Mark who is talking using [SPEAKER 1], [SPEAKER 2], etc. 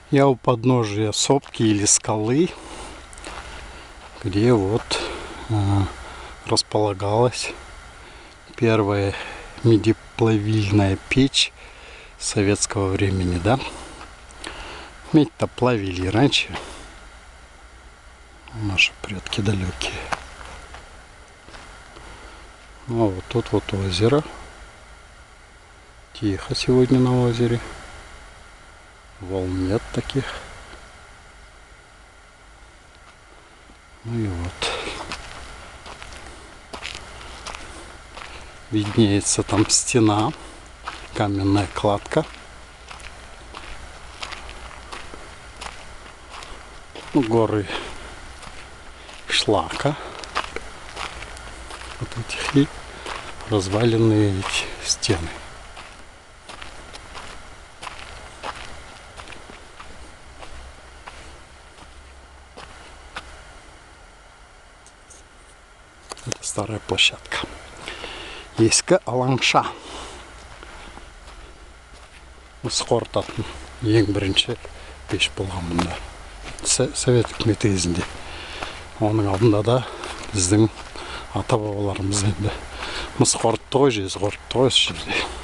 [SPEAKER 1] Я у подножия сопки или скалы, где вот располагалась первая медиплавильная печь советского времени, да? Медь-то плавили раньше, наши предки далекие. Ну а вот тут вот озеро. Тихо сегодня на озере. Волн нет таких. Ну и вот. Виднеется там стена, каменная кладка. Горы шлака. Вот этих и разваленные эти стены. Это старая площадка. Ескі алаңша. Скортатын ең бірінші пеш болған мұнда. Совет үкіметі кезінде. Оның алдында да біздің ата-бабаларымыз енді мыс қорытты ғой, жез қорытты ғой осы жерде.